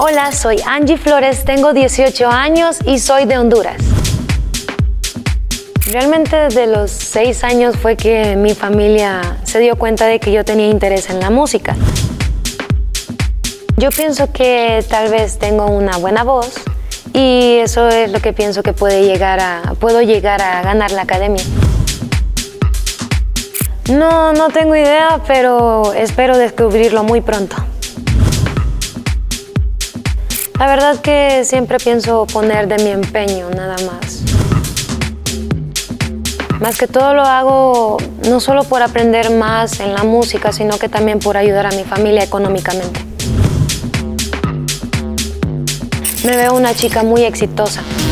Hola, soy Angie Flores, tengo 18 años y soy de Honduras. Realmente desde los 6 años fue que mi familia se dio cuenta de que yo tenía interés en la música. Yo pienso que tal vez tengo una buena voz y eso es lo que pienso que puedo llegar a ganar la academia. No tengo idea, pero espero descubrirlo muy pronto. La verdad que siempre pienso poner de mi empeño, nada más. Más que todo lo hago no solo por aprender más en la música, sino que también por ayudar a mi familia económicamente. Me veo una chica muy exitosa.